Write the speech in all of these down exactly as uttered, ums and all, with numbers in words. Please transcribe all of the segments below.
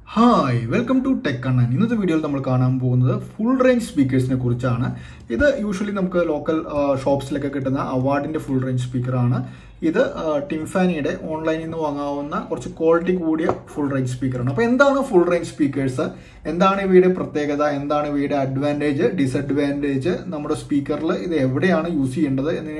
Hi, welcome to Tech Kannan. In this video, we will see full range speakers. This is usually local shops like award full range speaker. This is Timfani online quality full range speaker. Now, what is full range speakers? What is the advantage, disadvantage of the speaker? This is use in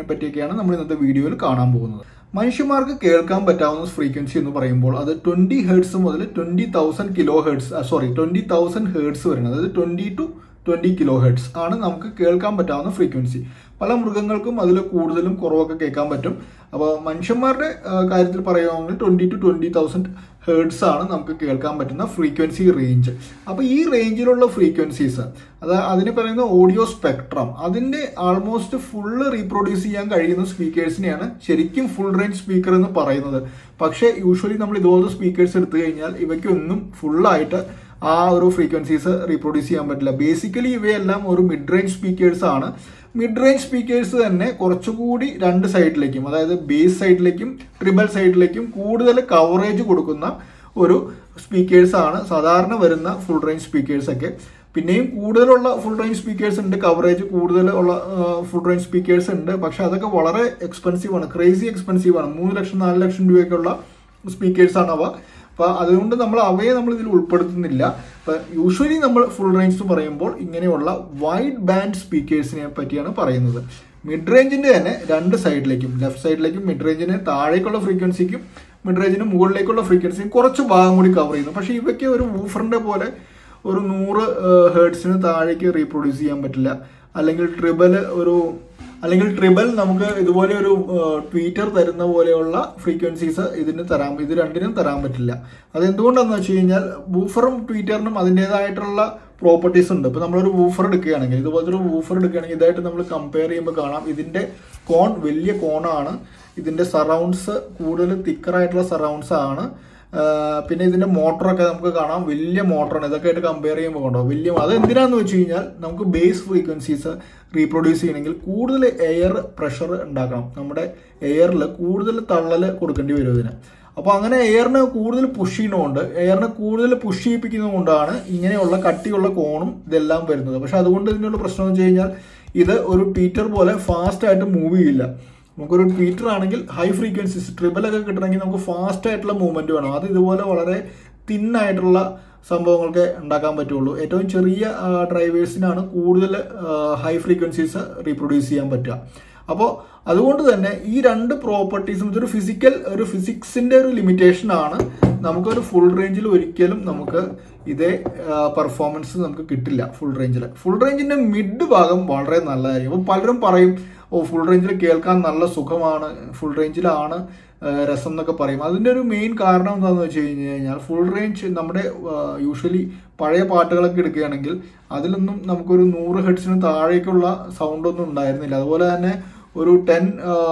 the video. മനുഷ്യന്മാർക്ക് കേൾക്കാൻ പറ്റാവുന്ന frequency എന്ന് പറയുമ്പോൾ അത് twenty hertz മുതൽ twenty thousand kilo hertz sorry twenty thousand hertz വരുന്നത് അതായത് twenty to twenty kilo hertz ആണ് നമുക്ക് കേൾക്കാൻ പറ്റാവുന്ന ഫ്രീക്വൻസി. പല മൃഗങ്ങൾക്കും അതിൽ കൂടുതലും കുറവൊക്കെ കേൾക്കാൻ പറ്റും. അപ്പോൾ മനുഷ്യന്മാരുടെ കാര്യത്തിൽ പറയുകയാണെങ്കിൽ twenty to twenty thousand hertz ആണ് നമുക്ക് കേൾക്കാൻ പറ്റുന്ന ഫ്രീക്വൻസി റേഞ്ച്. അപ്പോൾ ഈ റേഞ്ചിലുള്ള ഫ്രീക്വൻസീസ് അത് അതിനെ പറയുന്ന ഓഡിയോ സ്പെക്ട്രം അതിന്റെ ആൾമോസ്റ്റ് ഫുള്ള് റീപ്രൊഡ്യൂസ് ചെയ്യാൻ കഴിയുന്ന സ്പീക്കേഴ്സിനെയാണ് ശരിക്കും ഫുൾ റേഞ്ച് സ്പീക്കർ എന്ന് പറയുന്നത്. പക്ഷേ യൂഷ്വലി നമ്മൾ ഇതുപോലത്തെ സ്പീക്കേഴ്സ് എടുത്തു കഴിഞ്ഞാൽ ഇവയ്ക്കൊന്നും ഫുള്ളായിട്ട് ആ ഒരു ഫ്രീക്വൻസീസ് റീപ്രൊഡ്യൂസ് ചെയ്യാൻ പറ്റില്ല. ബേസിക്കലി ഇവയെല്ലാം ഒരു മിഡ് റേഞ്ച് സ്പീക്കേഴ്സ് ആണ്. മിഡ് റേഞ്ച് സ്പീക്കേഴ്സ് തന്നെ കുറച്ചുകൂടി രണ്ട് സൈഡിലേക്കും അതായത് ബേസ് സൈഡിലേക്കും ട്രിബിൾ സൈഡിലേക്കും കൂടുതൽ കവറേജ് കൊടുക്കുന്ന ഒരു സ്പീക്കേഴ്സ് ആണ് സാധാരണ വരുന്ന ഫുൾ റേഞ്ച് സ്പീക്കേഴ്സ് ഒക്കെ. പിന്നെയും കൂടുതലുള്ള ഫുൾ റേഞ്ച് സ്പീക്കേഴ്സ് ഉണ്ട്, കവറേജ് കൂടുതലുള്ള ഫുൾ റേഞ്ച് സ്പീക്കേഴ്സ് ഉണ്ട്. പക്ഷെ അതൊക്കെ വളരെ എക്സ്പെൻസീവ് ആണ്, ക്രേസി എക്സ്പെൻസീവ് ആണ്. മൂന്ന് ലക്ഷം നാല് ലക്ഷം രൂപയ്ക്കുള്ള സ്പീക്കേഴ്സ് ആണ് അവ. അപ്പോൾ അതുകൊണ്ട് നമ്മൾ അവയെ നമ്മൾ ഇതിൽ ഉൾപ്പെടുത്തുന്നില്ല. അപ്പം യൂഷ്വലി നമ്മൾ ഫുൾ റേഞ്ച് എന്ന് പറയുമ്പോൾ ഇങ്ങനെയുള്ള വൈഡ് ബാൻഡ് സ്പീക്കേഴ്സിനെ പറ്റിയാണ് പറയുന്നത്. മിഡ് റേഞ്ചിന്റെ തന്നെ രണ്ട് സൈഡിലേക്കും ലെഫ്റ്റ് സൈഡിലേക്കും മിഡ് റേഞ്ചിന് താഴേക്കുള്ള ഫ്രീക്വൻസിക്കും മിഡ് റേഞ്ചിന് മുകളിലേക്കുള്ള ഫ്രീക്വൻസിയും കുറച്ച് ഭാഗം കൂടി കവർ ചെയ്യുന്നു. പക്ഷേ ഇവയ്ക്ക് ഒരു വൂഫറിന്റെ പോലെ ഒരു നൂറ് ഹേർട്സിന് താഴേക്ക് റീപ്രൊഡ്യൂസ് ചെയ്യാൻ പറ്റില്ല. അല്ലെങ്കിൽ ട്രിബൽ ഒരു അല്ലെങ്കിൽ ട്രിബൽ നമുക്ക് ഇതുപോലെ ഒരു ട്വീറ്റർ തരുന്ന പോലെയുള്ള ഫ്രീക്വൻസീസ് ഇതിന് തരാൻ ഇത് രണ്ടിനും തരാൻ പറ്റില്ല. അതെന്തുകൊണ്ടാണെന്ന് വെച്ച് കഴിഞ്ഞാൽ വൂഫറും ട്വീറ്ററിനും അതിൻ്റെതായിട്ടുള്ള പ്രോപ്പർട്ടീസ് ഉണ്ട്. ഇപ്പോൾ നമ്മളൊരു വൂഫർ എടുക്കുകയാണെങ്കിൽ ഇതുപോലത്തെ ഒരു വൂഫർ എടുക്കുകയാണെങ്കിൽ ഇതായിട്ട് നമ്മൾ കമ്പയർ ചെയ്യുമ്പോൾ കാണാം ഇതിൻ്റെ കോൺ വലിയ കോണാണ്, ഇതിൻ്റെ സറൗണ്ട്സ് കൂടുതൽ തിക്കറായിട്ടുള്ള സറൗണ്ട്സ് ആണ്. പിന്നെ ഇതിന്റെ മോട്ടറൊക്കെ നമുക്ക് കാണാം വലിയ മോട്ടറാണ്. ഇതൊക്കെ ആയിട്ട് കമ്പയർ ചെയ്യുമ്പോൾ കണ്ടോ വലിയ. അത് എന്തിനാന്ന് വെച്ച് കഴിഞ്ഞാൽ നമുക്ക് ബേസ് ഫ്രീക്വൻസീസ് റീപ്രൊഡ്യൂസ് ചെയ്യണമെങ്കിൽ കൂടുതൽ എയർ പ്രഷർ ഉണ്ടാക്കണം. നമ്മുടെ എയറിൽ കൂടുതൽ തള്ളൽ കൊടുക്കേണ്ടി വരും ഇതിന്. അപ്പോൾ അങ്ങനെ എയറിനെ കൂടുതൽ പുഷ് ചെയ്യുന്നതുകൊണ്ട് എയറിനെ കൂടുതൽ പുഷ് ചെയ്യിപ്പിക്കുന്നത് കൊണ്ടാണ് ഇങ്ങനെയുള്ള കട്ടിയുള്ള കോണും ഇതെല്ലാം വരുന്നത്. പക്ഷെ അതുകൊണ്ട് ഇതിനുള്ള പ്രശ്നം എന്ന് വെച്ച് കഴിഞ്ഞാൽ ഇത് ഒരു ട്വീറ്റർ പോലെ ഫാസ്റ്റ് ആയിട്ട് മൂവ് ചെയ്യില്ല. നമുക്കൊരു ട്വീറ്റർ ആണെങ്കിൽ ഹൈ ഫ്രീക്വൻസീസ് ട്രിബിളൊക്കെ കിട്ടണമെങ്കിൽ നമുക്ക് ഫാസ്റ്റ് ആയിട്ടുള്ള മൂവ്മെന്റ് വേണം. അത് ഇതുപോലെ വളരെ തിന്നായിട്ടുള്ള സംഭവങ്ങൾക്ക് ഉണ്ടാക്കാൻ പറ്റുള്ളൂ. ഏറ്റവും ചെറിയ ഡ്രൈവേഴ്സിനാണ് കൂടുതൽ ഹൈ ഫ്രീക്വൻസീസ് റീപ്രൊഡ്യൂസ് ചെയ്യാൻ പറ്റുക. അപ്പോൾ അതുകൊണ്ട് തന്നെ ഈ രണ്ട് പ്രോപ്പർട്ടീസും ഇതൊരു ഫിസിക്കൽ ഒരു ഫിസിക്സിന്റെ ഒരു ലിമിറ്റേഷൻ ആണ്. നമുക്കൊരു ഫുൾ റേഞ്ചിൽ ഒരിക്കലും നമുക്ക് ഇതേ പെർഫോമൻസ് നമുക്ക് കിട്ടില്ല ഫുൾ റേഞ്ചിൽ. ഫുൾ റേഞ്ചിന്റെ മിഡ് ഭാഗം വളരെ നല്ലതായിരിക്കും. അപ്പോൾ പലരും പറയും ഓ ഫുൾ റേഞ്ചിൽ കേൾക്കാൻ നല്ല സുഖമാണ്, ഫുൾ റേഞ്ചിലാണ് രസം എന്നൊക്കെ പറയും. അതിൻ്റെ ഒരു മെയിൻ കാരണം എന്താണെന്ന് വെച്ച് കഴിഞ്ഞ് കഴിഞ്ഞാൽ ഫുൾ റേഞ്ച് നമ്മുടെ യൂഷ്വലി പഴയ പാട്ടുകളൊക്കെ എടുക്കുകയാണെങ്കിൽ അതിലൊന്നും നമുക്കൊരു നൂറ് ഹെഡ്സിന് താഴേക്കുള്ള സൗണ്ട് ഒന്നും ഉണ്ടായിരുന്നില്ല. അതുപോലെ തന്നെ ഒരു ടെൻ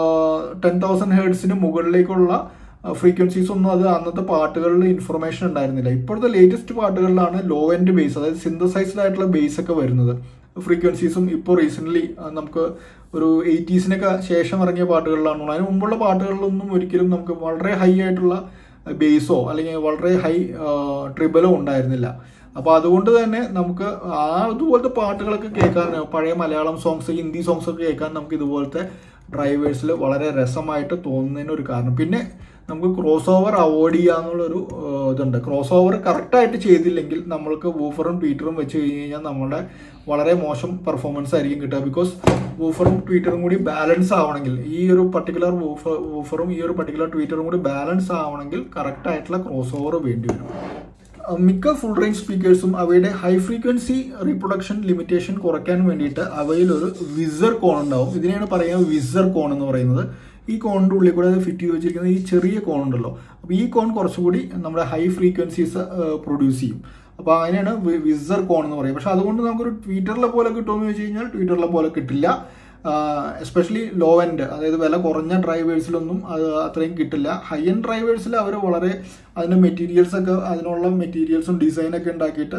ടെൻ തൗസൻഡ് ഹെഡ്സിന് മുകളിലേക്കുള്ള ഫ്രീക്വൻസീസ് ഒന്നും അത് അന്നത്തെ പാട്ടുകളിൽ ഇൻഫർമേഷൻ ഉണ്ടായിരുന്നില്ല. ഇപ്പോഴത്തെ ലേറ്റസ്റ്റ് പാട്ടുകളിലാണ് ലോ എൻഡ് ബേസ് അതായത് സിന്തസൈസ്ഡ് ആയിട്ടുള്ള ബേസ് ഒക്കെ വരുന്നത്. ഫ്രീക്വൻസീസും ഇപ്പോൾ റീസെൻ്റ്ലി നമുക്ക് ഒരു എയ്റ്റീസിനൊക്കെ ശേഷം ഇറങ്ങിയ പാട്ടുകളിലാണ്. അതിന് മുമ്പുള്ള പാട്ടുകളിലൊന്നും ഒരിക്കലും നമുക്ക് വളരെ ഹൈ ആയിട്ടുള്ള ബേസോ അല്ലെങ്കിൽ വളരെ ഹൈ ട്രിബലോ ഉണ്ടായിരുന്നില്ല. അപ്പോൾ അതുകൊണ്ട് തന്നെ നമുക്ക് ആ ഇതുപോലത്തെ പാട്ടുകളൊക്കെ കേൾക്കാൻ പഴയ മലയാളം സോങ്സ് ഹിന്ദി സോങ്സ് ഒക്കെ കേൾക്കാൻ നമുക്ക് ഇതുപോലത്തെ ഡ്രൈവേഴ്സിൽ വളരെ രസമായിട്ട് തോന്നുന്നതിന് ഒരു കാരണം. പിന്നെ നമുക്ക് ക്രോസ് ഓവർ അവോയ്ഡ് ചെയ്യാന്നുള്ളൊരു ഇതുണ്ട്. ക്രോസ് ഓവർ കറക്റ്റായിട്ട് ചെയ്തില്ലെങ്കിൽ നമ്മൾക്ക് വൂഫറും ട്വീറ്ററും വെച്ച് കഴിഞ്ഞ് കഴിഞ്ഞാൽ നമ്മുടെ വളരെ മോശം പെർഫോമൻസ് ആയിരിക്കും കിട്ടുക. ബിക്കോസ് വൂഫറും ട്വീറ്ററും കൂടി ബാലൻസ് ആവണമെങ്കിൽ ഈ ഒരു പർട്ടിക്കുലർ വൂഫർ വൂഫറും ഈ ഒരു പർട്ടിക്കുലർ ട്വീറ്ററും കൂടി ബാലൻസ് ആവണമെങ്കിൽ കറക്റ്റായിട്ടുള്ള ക്രോസ് ഓവർ വേണ്ടി വരും. മിക്ക ഫുൾ റേഞ്ച് സ്പീക്കേഴ്സും അവയുടെ ഹൈ ഫ്രീക്വൻസി റീപ്രൊഡക്ഷൻ ലിമിറ്റേഷൻ കുറയ്ക്കാൻ വേണ്ടിയിട്ട് അവയിൽ ഒരു വിസർ കോൺ ഉണ്ടാവും. ഇതിനെയാണ് പറയുക വിസർ കോൺ എന്ന് പറയുന്നത്. ഈ കോണിൻ്റെ ഉള്ളിൽ കൂടെ അത് ഫിറ്റ് ചെയ്ത് വെച്ചിരിക്കുന്ന ഈ ചെറിയ കോൺ ഉണ്ടല്ലോ, അപ്പോൾ ഈ കോൺ കുറച്ചുകൂടി നമ്മുടെ ഹൈ ഫ്രീക്വൻസീസ് പ്രൊഡ്യൂസ് ചെയ്യും. അപ്പോൾ അതിനാണ് വിസർ കോൺ എന്ന് പറയുന്നത്. പക്ഷെ അതുകൊണ്ട് നമുക്കൊരു ട്വീറ്ററിലെ പോലെ കിട്ടുമെന്ന് വെച്ച് കഴിഞ്ഞാൽ ട്വീറ്ററിലെ പോലെ കിട്ടില്ല. എസ്പെഷ്യലി ലോ എൻഡ് അതായത് വില കുറഞ്ഞ ഡ്രൈവേഴ്സിലൊന്നും അത് അത്രയും കിട്ടില്ല. ഹൈ എൻഡ് ഡ്രൈവേഴ്സിൽ അവർ വളരെ അതിൻ്റെ മെറ്റീരിയൽസ് ഒക്കെ അതിനുള്ള മെറ്റീരിയൽസും ഡിസൈനൊക്കെ ഉണ്ടാക്കിയിട്ട്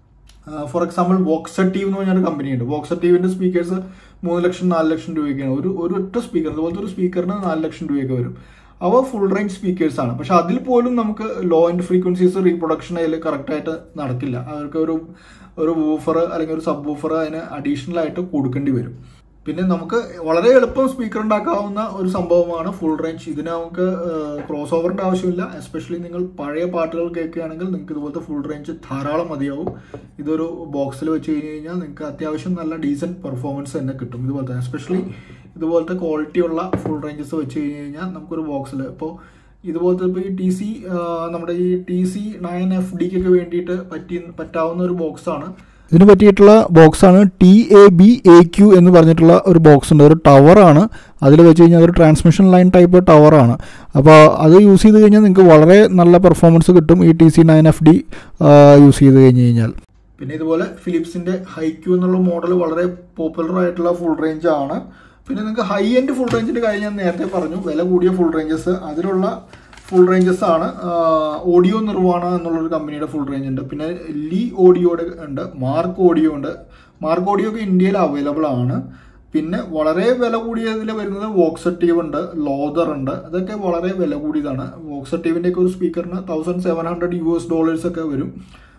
ഫോർ എക്സാമ്പിൾ വോക്സറ്റീവ് എന്ന് പറഞ്ഞൊരു കമ്പനിയുണ്ട്. വോക്സറ്റീവിൻ്റെ സ്പീക്കേഴ്സ് മൂന്ന് ലക്ഷം നാല് ലക്ഷം രൂപയ്ക്കാണ് ഒരു ഒരു ഒറ്റ സ്പീക്കർ. അതുപോലത്തെ ഒരു സ്പീക്കറിന് നാല് ലക്ഷം രൂപയൊക്കെ വരും. അവ ഫുൾ റേഞ്ച് സ്പീക്കേഴ്സ് ആണ്. പക്ഷെ അതിൽ പോലും നമുക്ക് ലോ എൻഡ് ഫ്രീക്വൻസീസ് റീപ്രൊഡക്ഷൻ അതിൽ കറക്റ്റായിട്ട് നടക്കില്ല. അവർക്ക് ഒരു ഒരു വൂഫർ അല്ലെങ്കിൽ ഒരു സബ് വൂഫർ അതിന് അഡീഷണൽ ആയിട്ട് കൊടുക്കേണ്ടി വരും. പിന്നെ നമുക്ക് വളരെ എളുപ്പം സ്പീക്കർ ഉണ്ടാക്കാവുന്ന ഒരു സംഭവമാണ് ഫുൾ റേഞ്ച്. ഇതിന് നമുക്ക് ക്രോസ് ഓവറിൻ്റെ ആവശ്യമില്ല. എസ്പെഷ്യലി നിങ്ങൾ പഴയ പാട്ടുകൾ കേൾക്കുകയാണെങ്കിൽ നിങ്ങൾക്ക് ഇതുപോലത്തെ ഫുൾ റേഞ്ച് ധാരാളം മതിയാവും. ഇതൊരു ബോക്സിൽ വെച്ച് കഴിഞ്ഞ് കഴിഞ്ഞാൽ നിങ്ങൾക്ക് അത്യാവശ്യം നല്ല ഡീസൻറ്റ് പെർഫോമൻസ് തന്നെ കിട്ടും. ഇതുപോലത്തെ എസ്പെഷ്യലി ഇതുപോലത്തെ ക്വാളിറ്റി ഉള്ള ഫുൾ റേഞ്ചസ് വെച്ച് കഴിഞ്ഞ് കഴിഞ്ഞാൽ നമുക്കൊരു ബോക്സിൽ ഇപ്പോൾ ഇതുപോലത്തെ ഇപ്പോൾ ഈ ടി സി നമ്മുടെ ഈ ടി സി നയൻ എഫ് ഡിക്കൊക്കെ വേണ്ടിയിട്ട് പറ്റി പറ്റാവുന്ന ഒരു ബോക്സാണ്. ഇതിന് പറ്റിയിട്ടുള്ള ബോക്സാണ് T A B A Q എന്ന് പറഞ്ഞിട്ടുള്ള ഒരു ബോക്സ് ഉണ്ട്. ഒരു ടവറാണ്. അതിൽ വെച്ച് കഴിഞ്ഞാൽ ഒരു ട്രാൻസ്മിഷൻ ലൈൻ ടൈപ്പ് ടവറാണ്. അപ്പോൾ അത് യൂസ് ചെയ്ത് കഴിഞ്ഞാൽ നിങ്ങൾക്ക് വളരെ നല്ല പെർഫോമൻസ് കിട്ടും ഈ T C nine F D use ചെയ്ത് കഴിഞ്ഞ് കഴിഞ്ഞാൽ. പിന്നെ ഇതുപോലെ ഫിലിപ്സിൻ്റെ ഹൈക്യൂ എന്നുള്ള മോഡൽ വളരെ പോപ്പുലർ ആയിട്ടുള്ള ഫുൾ റേഞ്ച് ആണ്. പിന്നെ നിങ്ങൾക്ക് ഹൈ എൻഡ് ഫുൾ റേഞ്ചിൻ്റെ കാര്യം ഞാൻ നേരത്തെ പറഞ്ഞു, വില കൂടിയ ഫുൾ റേഞ്ചസ്. അതിലുള്ള ഫുൾ റേഞ്ചസ് ആണ് ഓഡിയോ നിർവാണ എന്നുള്ളൊരു കമ്പനിയുടെ ഫുൾ റേഞ്ച് ഉണ്ട്. പിന്നെ ലീ ഓഡിയോയുടെ ഉണ്ട്, മാർക്ക് ഓഡിയോ ഉണ്ട്. മാർക്ക് ഓഡിയോ ഒക്കെ ഇന്ത്യയിൽ അവൈലബിൾ ആണ്. പിന്നെ വളരെ വില കൂടിയതിൽ വരുന്നത് വോക്സറ്റീവ് ഉണ്ട്, ലോദർ ഉണ്ട്. അതൊക്കെ വളരെ വില കൂടിയതാണ്. വോക്സറ്റീവിൻ്റെ ഒക്കെ ഒരു സ്പീക്കറിന് thousand seven hundred U S dollars ഒക്കെ വരും.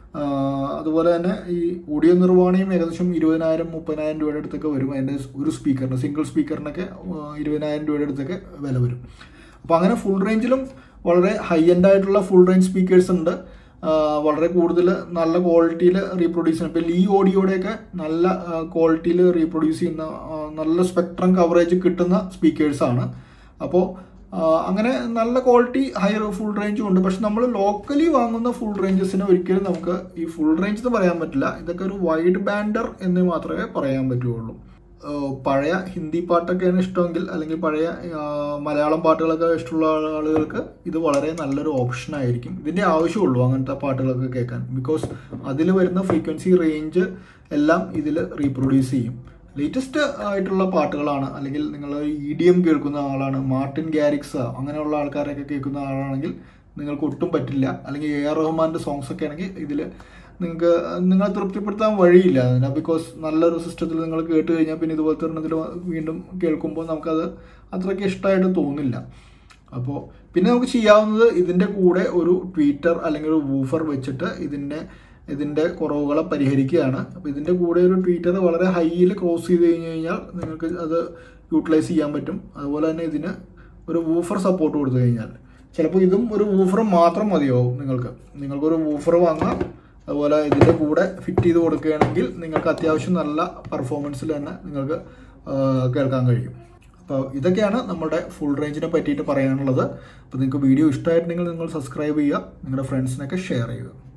അതുപോലെ തന്നെ ഈ ഓഡിയോ നിർവ്വാണയും ഏകദേശം ഇരുപതിനായിരം മുപ്പതിനായിരം രൂപയുടെ അടുത്തൊക്കെ വരും. അതിൻ്റെ ഒരു സ്പീക്കറിന് സിംഗിൾ സ്പീക്കറിനൊക്കെ ഇരുപതിനായിരം രൂപയുടെ അടുത്തൊക്കെ വില വരും. അപ്പോൾ അങ്ങനെ ഫുൾ റേഞ്ചിലും വളരെ ഹൈ എൻഡ് ആയിട്ടുള്ള ഫുൾ റേഞ്ച് സ്പീക്കേഴ്സ് ഉണ്ട്. വളരെ കൂടുതൽ നല്ല ക്വാളിറ്റിയിൽ റീപ്രൊഡ്യൂസ് ചെയ്യുന്ന ഇപ്പോൾ ലീ ഓഡിയോയുടെയൊക്കെ നല്ല ക്വാളിറ്റിയിൽ റീപ്രൊഡ്യൂസ് ചെയ്യുന്ന നല്ല സ്പെക്ട്രം കവറേജ് കിട്ടുന്ന സ്പീക്കേഴ്സാണ്. അപ്പോൾ അങ്ങനെ നല്ല ക്വാളിറ്റി ഹൈ ഫുൾ റേഞ്ചും ഉണ്ട്. പക്ഷെ നമ്മൾ ലോക്കലി വാങ്ങുന്ന ഫുൾ റേഞ്ചസിന് ഒരിക്കലും നമുക്ക് ഈ ഫുൾ റേഞ്ച് എന്ന് പറയാൻ പറ്റില്ല. ഇതൊക്കെ ഒരു വൈഡ് ബാൻഡർ എന്ന് മാത്രമേ പറയാൻ പറ്റുള്ളൂ. പഴയ ഹിന്ദി പാട്ടൊക്കെയാണ് ഇഷ്ടമെങ്കിൽ അല്ലെങ്കിൽ പഴയ മലയാളം പാട്ടുകളൊക്കെ ഇഷ്ടമുള്ള ആളുകൾക്ക് ഇത് വളരെ നല്ലൊരു ഓപ്ഷൻ ആയിരിക്കും. ഇതിൻ്റെ ആവശ്യമുള്ളൂ അങ്ങനത്തെ പാട്ടുകളൊക്കെ കേൾക്കാൻ. ബിക്കോസ് അതിൽ വരുന്ന ഫ്രീക്വൻസി റേഞ്ച് എല്ലാം ഇതിൽ റീപ്രൊഡ്യൂസ് ചെയ്യും. ലേറ്റസ്റ്റ് ആയിട്ടുള്ള പാട്ടുകളാണ് അല്ലെങ്കിൽ നിങ്ങൾ ഇ ഡി എം കേൾക്കുന്ന ആളാണ്, മാർട്ടിൻ ഗാരിക്സ് അങ്ങനെയുള്ള ആൾക്കാരൊക്കെ കേൾക്കുന്ന ആളാണെങ്കിൽ നിങ്ങൾക്ക് ഒട്ടും പറ്റില്ല. അല്ലെങ്കിൽ എ ആർ റഹ്മാൻ്റെ സോങ്സ് ഒക്കെ ആണെങ്കിൽ ഇതിൽ നിങ്ങൾക്ക് നിങ്ങളെ തൃപ്തിപ്പെടുത്താൻ വഴിയില്ല അതിന്. ബിക്കോസ് നല്ലൊരു സിസ്റ്റത്തിൽ നിങ്ങൾ കേട്ട് കഴിഞ്ഞാൽ പിന്നെ ഇതുപോലത്തെ ഒരെണ്ണത്തിൽ വീണ്ടും കേൾക്കുമ്പോൾ നമുക്കത് അത്രയ്ക്ക് ഇഷ്ടമായിട്ട് തോന്നില്ല. അപ്പോൾ പിന്നെ നമുക്ക് ചെയ്യാവുന്നത് ഇതിൻ്റെ കൂടെ ഒരു ട്വീറ്റർ അല്ലെങ്കിൽ ഒരു വൂഫർ വെച്ചിട്ട് ഇതിൻ്റെ ഇതിൻ്റെ കുറവുകളെ പരിഹരിക്കുകയാണ്. അപ്പോൾ ഇതിൻ്റെ കൂടെ ഒരു ട്വീറ്റർ വളരെ ഹൈയിൽ ക്രോസ് ചെയ്ത് കഴിഞ്ഞ് കഴിഞ്ഞാൽ നിങ്ങൾക്ക് അത് യൂട്ടിലൈസ് ചെയ്യാൻ പറ്റും. അതുപോലെ തന്നെ ഇതിന് ഒരു വൂഫർ സപ്പോർട്ട് കൊടുത്തു കഴിഞ്ഞാൽ ചിലപ്പോൾ ഇതും ഒരു വൂഫർ മാത്രം മതിയാവും നിങ്ങൾക്ക്. നിങ്ങൾക്കൊരു വൂഫർ വാങ്ങാം. അതുപോലെ ഇതിൻ്റെ കൂടെ ഫിറ്റ് ചെയ്ത് കൊടുക്കുകയാണെങ്കിൽ നിങ്ങൾക്ക് അത്യാവശ്യം നല്ല പെർഫോമൻസിൽ തന്നെ നിങ്ങൾക്ക് കേൾക്കാൻ കഴിയും. അപ്പോൾ ഇതൊക്കെയാണ് നമ്മുടെ ഫുൾ റേഞ്ചിനെ പറ്റിയിട്ട് പറയാനുള്ളത്. അപ്പോൾ നിങ്ങൾക്ക് വീഡിയോ ഇഷ്ടമായിട്ടുണ്ടെങ്കിൽ നിങ്ങൾ സബ്സ്ക്രൈബ് ചെയ്യുക, നിങ്ങളുടെ ഫ്രണ്ട്സിനൊക്കെ ഷെയർ ചെയ്യുക.